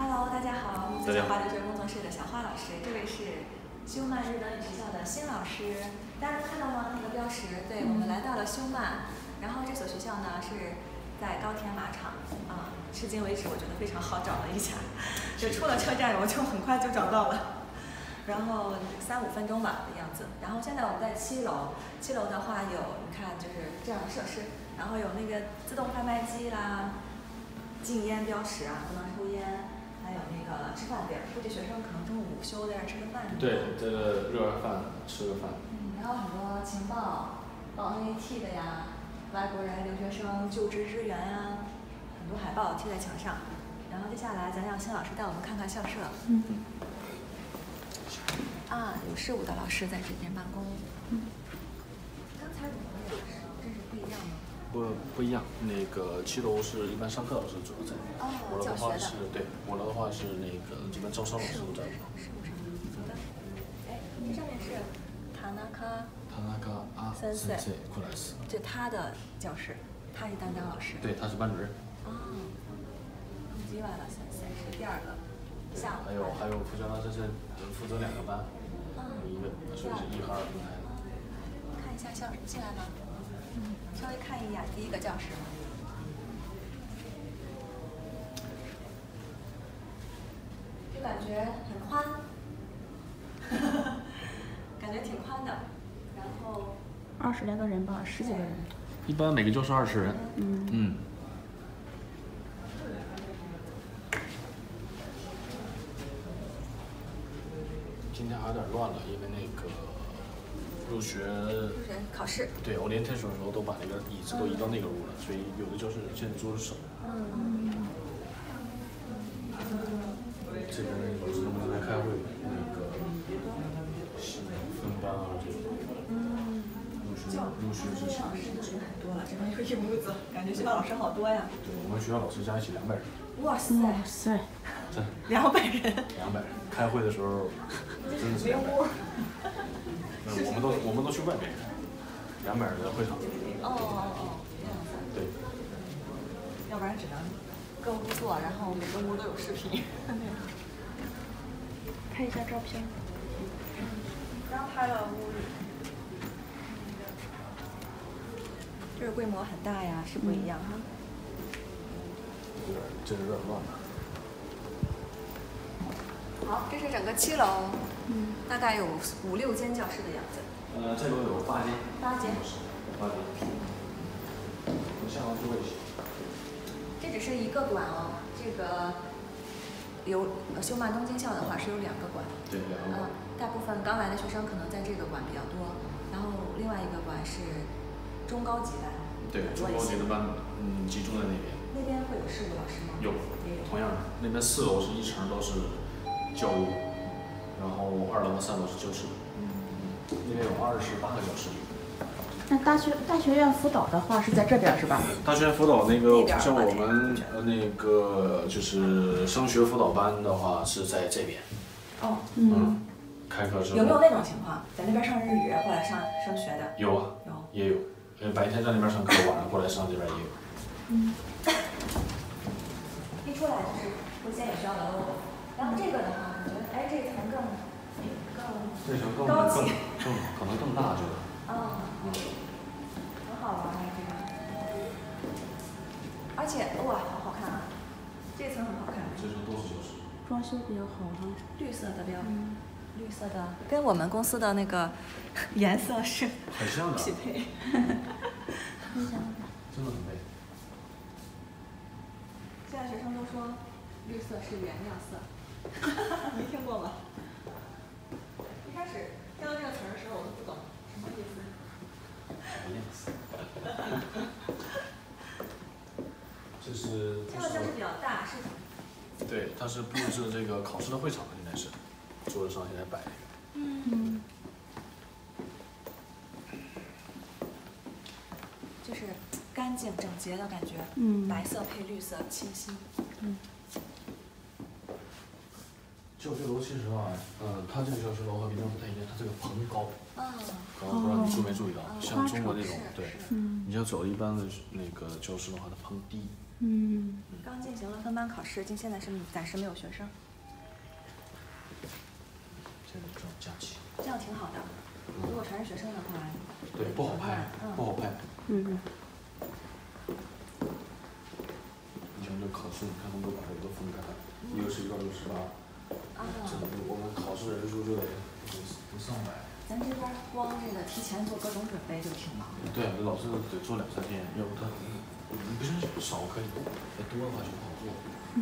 Hello， 大家好，木子小花留学工作室的小花老师，这位是修曼日本语学校的新老师，大家能看到吗？那个标识，对，我们来到了修曼，然后这所学校呢是在高田马场啊，至今为止我觉得非常好找了一下，就出了车站我就很快就找到了，然后3、5分钟吧的样子。然后现在我们在7楼，7楼的话有你看就是这样的设施，然后有那个自动贩卖机啦。禁烟标识啊，不能抽烟，还有那个吃饭地儿，估计学生可能中午午休在这儿吃个饭。 对，这个热个饭，吃个饭。 然后很多情报，报 NAT 的呀，外国人留学生就职支援啊，很多海报贴在墙上。然后接下来咱让辛老师带我们看看校舍。啊，有事务的老师在这边办公。刚才怎么了？真是不一样吗？ 不一样，那个7楼是一般上课老师主要在，5楼的话是对，5楼的话是那个这边招生老师都在。 事务上，好的。哎，这上面是塔纳卡啊，先生过来是。 这他的教室，他是担当老师。 对，他是班主任。 哦，吉瓦拉先生是第2个，下午。 还有副教授这是负责2个班，有一个所以是1和2分开的。 看一下校室进来吗？稍微看一眼第1个教室，就感觉很宽，感觉挺宽的。然后 20来个人吧，10几个人。 一般每个教室20人。今天还有点乱了，因为那个。入学考试， 对 orientation 的时候都把那个椅子都移到那个屋了，所以有的教室现在桌子少。这边老师们正在开会，那个分班啊这种。入学之前。 人很多了，这边又一屋子，感觉学校老师好多呀。 对，我们学校老师加一起200人。 哇塞！ 真 200人。 200人，开会的时候真的是200人。我们都去外面，200人的会场。 这样子。 对。 要不然只能各屋坐，然后每个屋都有视频。 拍一下照片。 刚拍了屋里。这个规模很大呀，是不一样哈。 这有点乱了。 好，这是整个7楼，大概有5、6间教室的样子。 这楼有8间。 8间。 我下楼多一些。 这只是一个馆哦，这个修曼东京校的话是有2个馆。 对，2个馆。 大部分刚来的学生可能在这个馆比较多，然后另外一个馆是中高级班。 对，中高级的班，集中在那边。 那边会有事务老师吗？ 有，同样的，那边4楼是1层都是。教务，然后2楼和3楼是教室。那边有28个教室。 那大学院辅导的话是在这边是吧？ 大学院辅导那个像我们那个就是升学辅导班的话是在这边。开课之后。 有没有那种情况，在那边上日语，过来上升学的？ 有啊，也有。白天在那边上课，晚上过来上这边也有。 一出来就是会先有学校的 logo。然后这个的话，我觉得，这层更高级， 可能更大，这个。 很好玩这个。而且哇，好好看啊！这层很好看。 这层都是教室。 装修比较好哈。 绿色的标，绿色的，跟我们公司的那个颜色是很像的， 匹配。 很像的。 真的很配。 现在学生都说，绿色是原谅色。没听过吗？一开始听到这个词儿的时候，我都不懂什么意思。 这是。 这个教室比较大，是。 对，它是布置这个考试的会场，应该是，桌子上现在摆。 就是干净整洁的感觉。白色配绿色，清新。 教学楼其实啊，它这个教学楼和别的不太一样，它这个棚高。不知道你注没注意到，像中国那种，对，你像走一般的那个教室的话，它棚低。 刚进行了分班考试，现在是暂时没有学生。 这个这种假期。 这样挺好的。如果全是学生的话， 对，不好拍，不好拍。以前的考试，你看他们都把这个都分开了，一个是1到68。我们考试人数就得上百。 咱这边光这个提前做各种准备就挺忙的。 对，老师得做2、3天，要不他你不是少可以，要多的话就不好做。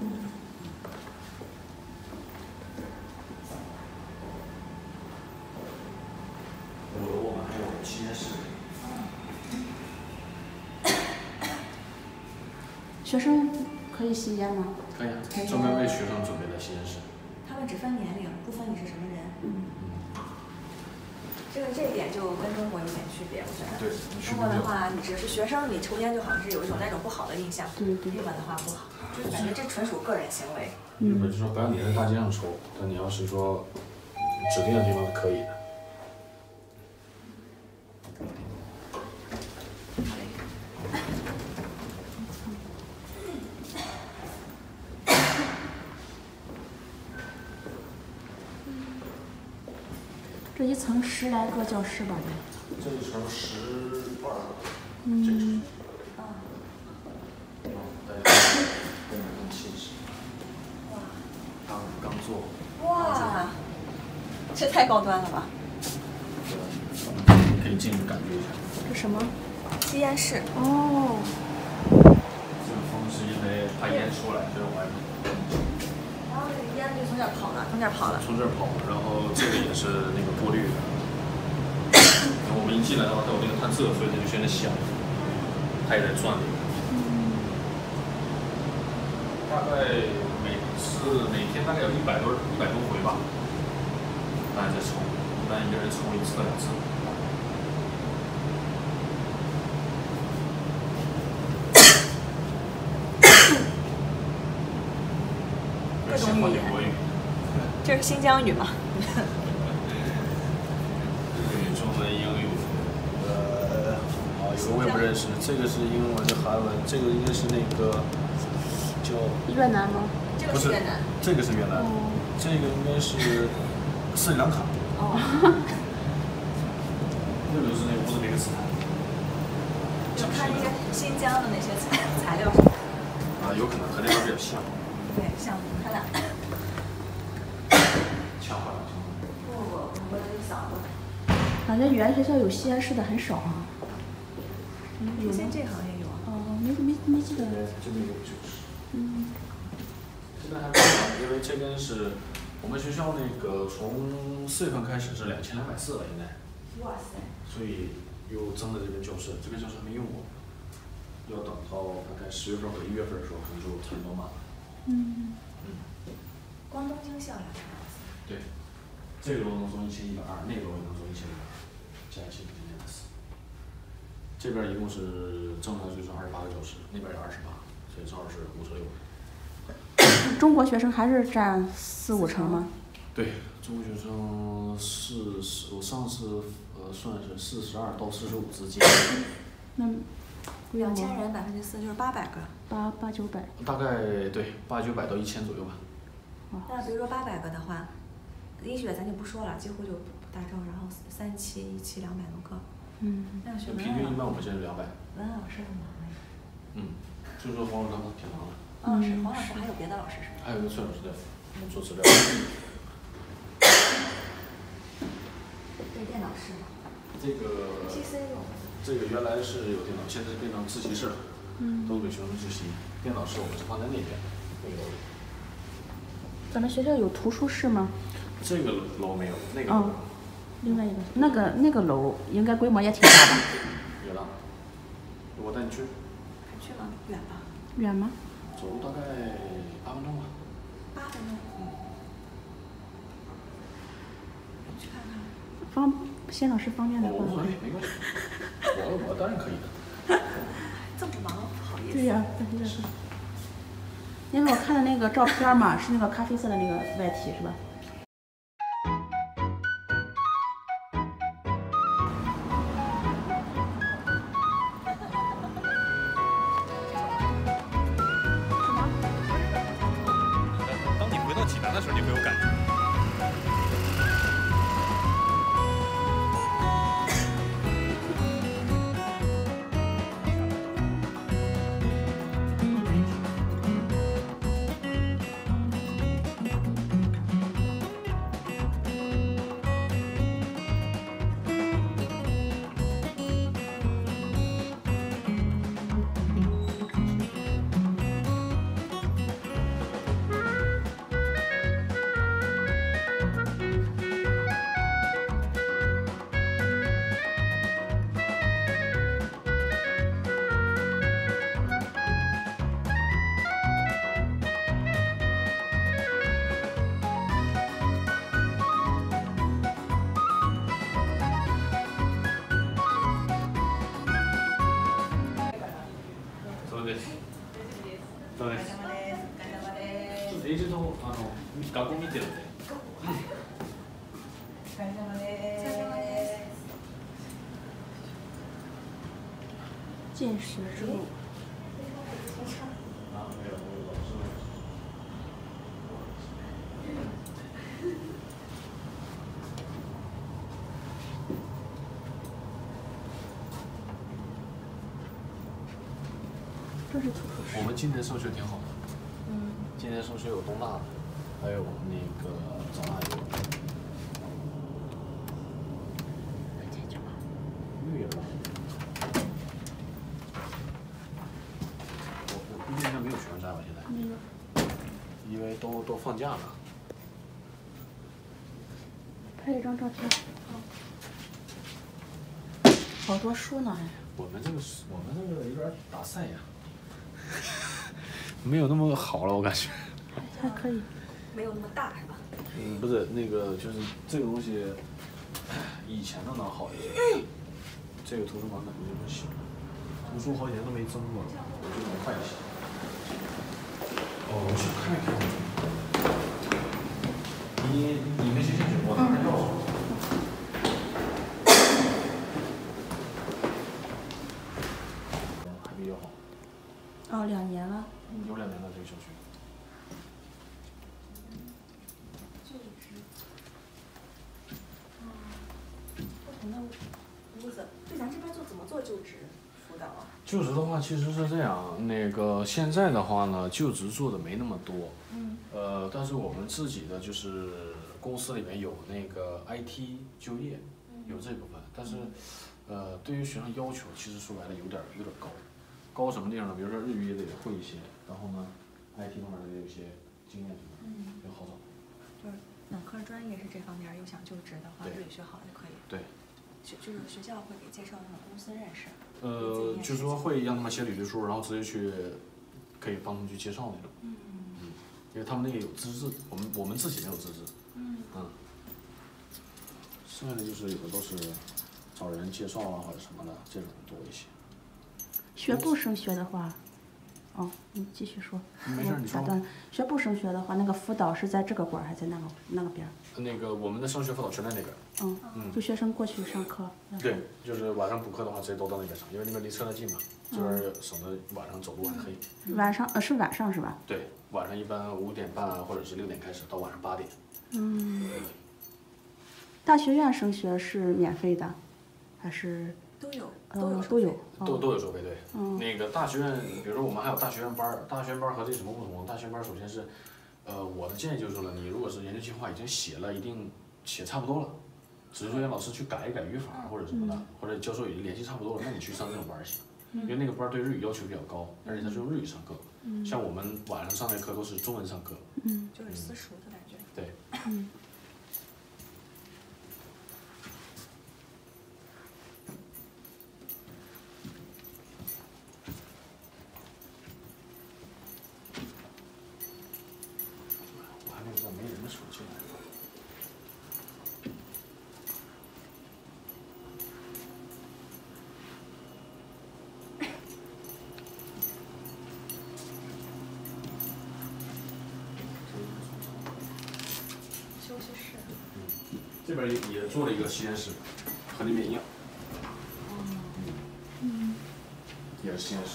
我们还有吸烟室。 学生可以吸烟吗？ 可以啊，专门为学生准备的吸烟室。 他们只分年龄，不分你是什么人。这一点就跟中国有点区别，我觉得。 对。 中国的话，你只是学生，你抽烟就好像是有一种那种不好的印象。 对。 日本的话不好，就是感觉这纯属个人行为。 日本就说不让你在大街上抽，但你要是说指定的地方是可以的。 这一层10来个教室吧， 这一层12个。这是。刚做。 哇，这太高端了吧！ 可以进去感觉一下。 这什么？ 吸烟室。 哦。 这个风是因为怕烟出来，所以往外跑。 然后这个烟就从这儿跑了，从这儿跑了。 从这儿跑，然后这个也是那个过滤的。我们一进来的话，它有那个探测，所以它就现在响，它也在转。大概每天大概有100多回吧，大家在抽，一般一个人抽1次到2次。 各种语言。这是新疆语吗？ 日语、中文、英语。有个我也不认识，这个是英文，这韩文，这个应该是那个叫越南吗？ 这个是越南。 这个是越南，这个应该是斯里兰卡。那个是那个乌兹别克斯坦。 就看那些新疆的那些材料什么的。 有可能和那边比较像。 对，像他俩。 强化了。 不，我有一嗓子。 感觉语言学校有吸烟室的很少啊。 有吗？这行也有啊。 没记得。 这边有就是。现在还不少，因为这边是我们学校那个从4月份开始是2240了，应该。 哇塞！ 所以又增了这边教室，这边教室还没用过，要等到大概10月份或者1月份的时候，可能就差不多满了。 光东京校200。 对，这个楼能做1120，那个楼也能做1200，加起来2240。这边一共是正常就是28个教室，那边有28，所以正好是56。 中国学生还是占4、5成吗？ 对，中国学生我上次算是42到45之间。 那 2000人4%就是800个。 800、900。 大概对800、900到1000左右吧。 那比如说800个的话，医学咱就不说了，几乎就不大招，然后3期1期200多个。那学平均一般我们现在是200。 文案老师很忙哎。 就是说黄老师他们挺忙的。 是黄老师，还有别的老师是吗？ 还有一个崔老师在做资料。 对，电脑室吗？ 这个 PC 用。 这个原来是有电脑，现在变成自习室了。都给学生自习。电脑室我们是放在那边。 咱们学校有图书室吗？ 这个楼没有，那个楼。 另外一个那个楼应该规模也挺大的。 远了，我带你去。 还去吗？远吧？ 远吗？ 走路大概8分钟吧。 8分钟。去看看。谢老师方便的话。 无所谓，没关系。我当然可以的。 这么忙，不好意思。 对呀，是。因为我看的那个照片嘛，是那个咖啡色的那个外体，是吧？ 的时候你会有感觉。 そうです。ちょっとエージェント学校見てるんで。 お疲れ様です。 进食之路。 啊，没有，没有老师。 这是图书室。 我们今年升学挺好的。今年升学有东大的，还有那个早大也有。6月吧。我估计应该没有学生在吧？现在。 没有。 因为都放假了。 拍一张照片。好多书呢还。 我们这个有点打散呀。没有那么好了，我感觉。 还可以。 没有那么大是吧？ 不是那个，就是这个东西，以前的能好一些。这个图书馆感觉就不行，图书好几年都没增过了，我觉得能快一些。哦，我去看一看。你没谁进去，我拿着钥匙。还比较好。 哦，2年了。 有2年了，这个小区。 不同的屋子，对咱这边怎么做就职辅导啊？ 就职的话，其实是这样，那个现在的话呢，就职做的没那么多。但是我们自己的就是公司里面有那个 IT 就业，有这部分，但是对于学生要求，其实说白了有点高。高什么地方呢？比如说日语也得会一些，然后呢 ，IT 方面得有一些经验什么的，比较好找。 就是本科专业是这方面，又想就职的话，日语学好就可以。 对。 就是学校会给介绍那种公司认识。 就是说会让他们写履历书，然后直接去，可以帮他们去介绍那种。因为他们那个有资质，我们自己没有资质。剩下的就是有的都是找人介绍啊或者什么的，这种多一些。 学部升学的话，哦，你继续说。 没事，你说。 学部升学的话，那个辅导是在这个馆还是在那个边？ 那个我们的升学辅导全在那边。 就学生过去上课。 对，就是晚上补课的话，直接都到那边上，因为那边离车站近嘛，这边省得晚上走路很黑。 晚上是晚上是吧？ 对，晚上一般5点半或者是6点开始，到晚上8点。 大学院升学是免费的，还是？ 都有。 都有。 都有收费，对。那个大学院，比如说我们还有大学院班，大学院班和这什么不同？大学院班首先是，我的建议就是说了，你如果是研究计划已经写了，一定写差不多了，只是说让老师去改一改语法或者什么的，或者教授已经联系差不多了，那你去上这种班行，因为那个班对日语要求比较高，而且它是用日语上课。像我们晚上上那课都是中文上课。 就是私塾的感觉。 对。没人的时候进来。 休息室。 这边也做了一个实验室，和那边一样。也是实验室。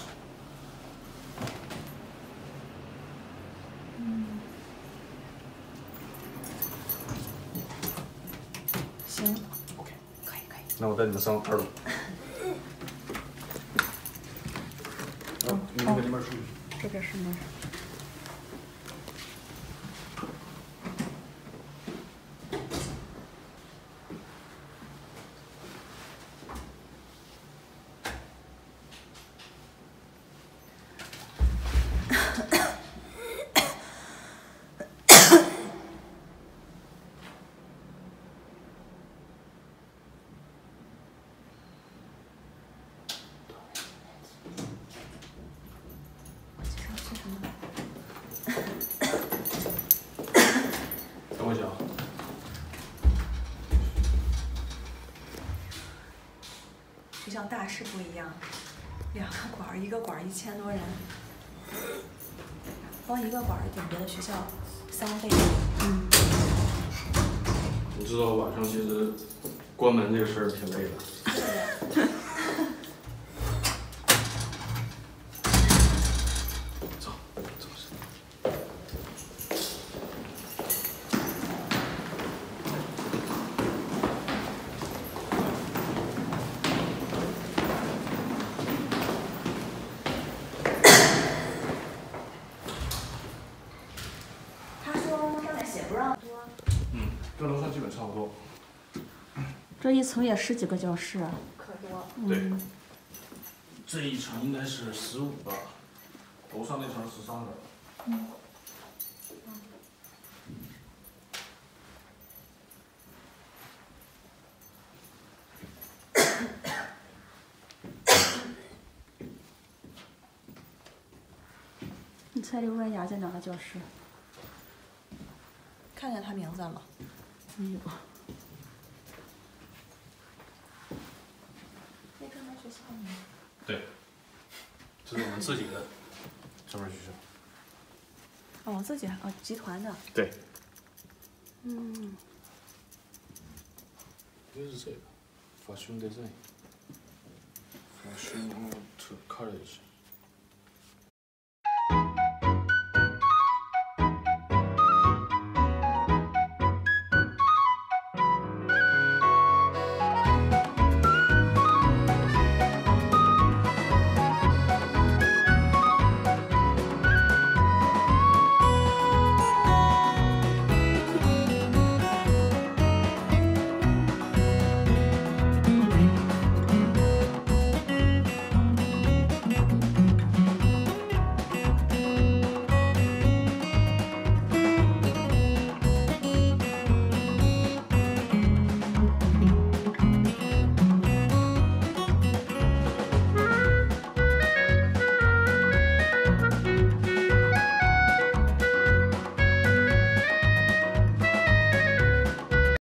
那我带你们上2楼。你们搁那边出去。 这边是门。 等我一下啊。 就像大师不一样，2个馆儿，1个馆儿1000多人，光1个馆儿顶别的学校3倍。 你知道晚上其实关门这个事儿挺累的。 对。 走。 他说上面写不让多。 这楼上基本差不多。 这一层也10几个教室啊。 可多。 对。这一层应该是15个，楼上那层13个。 你猜刘润雅在哪个教室？ 看见他名字了。 没有。 那专门学校吗？ 对。这是我们自己的专门学校。 哦，自己哦，集团的。 对。应该是这个 ，Fashion Design，Fashion Art College。